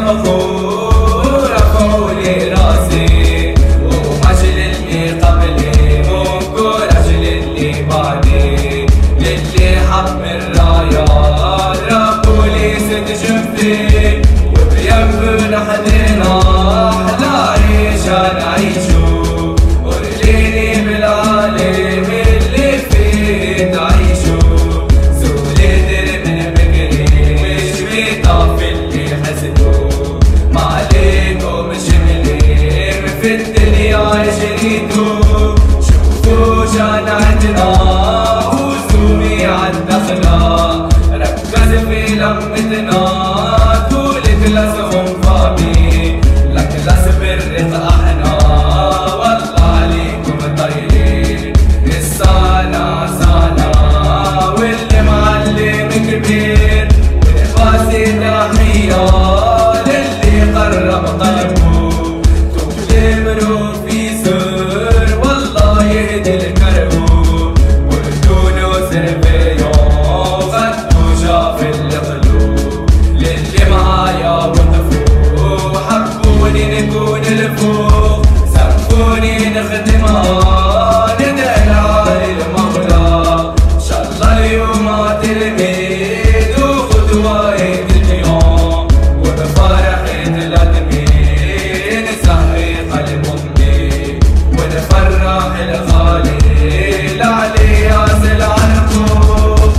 فخور رفعوا لي راسي ومش للي قبلي منكرش للي بعدي للي حب الرايات ربوا لي ست شفتي وبيمنا حدنا احلى عيشة نعيشو ورليني بالعالم اللي فيه تعيشو سولي درب من بكري مش بيطاف اللي حسدو ما عليكم مش مليم في الدنيا عشريتو شوفوا شان عندنا وزومي عالدخلة ركز في لمتنا لاسهم فاضي لك لاس بالرزق احنا والله عليكم طيبين السنة سنة واللي معلم كبير والقاسي تحية للي قرب قلبه تكلمنوا في سر والله يهدي الكربو وبدونه سرفيون غدو شاف القلوب للي معايا نكون الفوق سقفوني نخدمها ندعي العالي المولى ان شاء الله اليوم تلميذ وخدوة اليوم وبفرحة الأدمين نسهي قلب أمي ونفرح الغالي لعلي ياسل عنكم